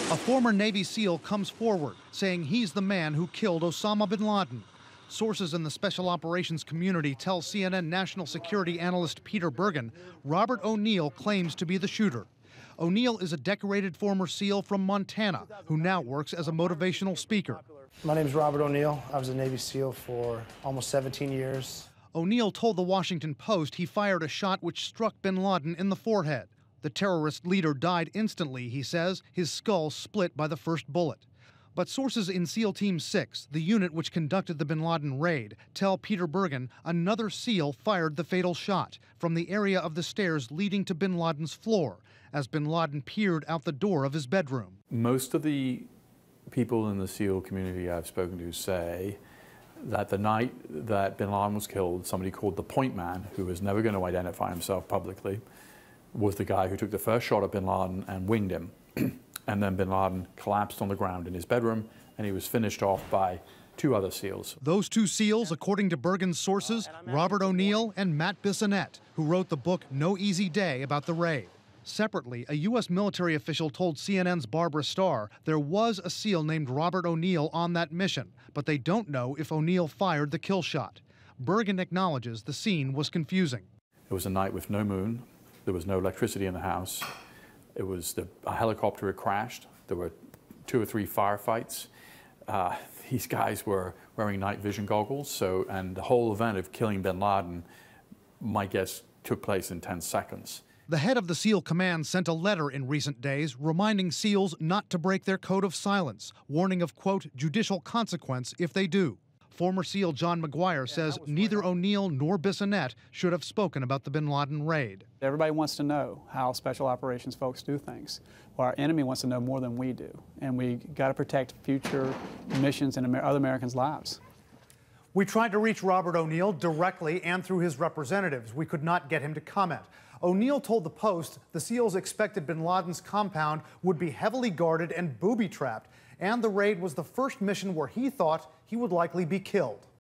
A former Navy SEAL comes forward, saying he's the man who killed Osama bin Laden. Sources in the special operations community tell CNN national security analyst Peter Bergen Robert O'Neill claims to be the shooter. O'Neill is a decorated former SEAL from Montana who now works as a motivational speaker. My name is Robert O'Neill. I was a Navy SEAL for almost 17 years. O'Neill told the Washington Post he fired a shot which struck bin Laden in the forehead. The terrorist leader died instantly, he says, his skull split by the first bullet. But sources in SEAL Team 6, the unit which conducted the bin Laden raid, tell Peter Bergen another SEAL fired the fatal shot from the area of the stairs leading to bin Laden's floor as bin Laden peered out the door of his bedroom. Most of the people in the SEAL community I've spoken to say that the night that bin Laden was killed, somebody called the Point Man, who was never going to identify himself publicly, was the guy who took the first shot at bin Laden and winged him. And then bin Laden collapsed on the ground in his bedroom, and he was finished off by two other SEALs. Those two SEALs, according to Bergen's sources, Robert O'Neill and Matt Bissonnette, who wrote the book No Easy Day about the raid. Separately, a U.S. military official told CNN's Barbara Starr there was a SEAL named Robert O'Neill on that mission, but they don't know if O'Neill fired the kill shot. Bergen acknowledges the scene was confusing. It was a night with no moon. There was no electricity in the house. It was a helicopter had crashed. There were 2 or 3 firefights. These guys were wearing night vision goggles, and the whole event of killing bin Laden, my guess, took place in 10 seconds. The head of the SEAL Command sent a letter in recent days reminding SEALs not to break their code of silence, warning of, quote, judicial consequence if they do. Former SEAL John McGuire says neither O'Neill nor Bissonnette should have spoken about the bin Laden raid. Everybody wants to know how special operations folks do things. Well, our enemy wants to know more than we do, and we got to protect future missions and other Americans' lives. We tried to reach Robert O'Neill directly and through his representatives. We could not get him to comment. O'Neill told the Post the SEALs expected bin Laden's compound would be heavily guarded and booby-trapped, and the raid was the first mission where he thought he would likely be killed.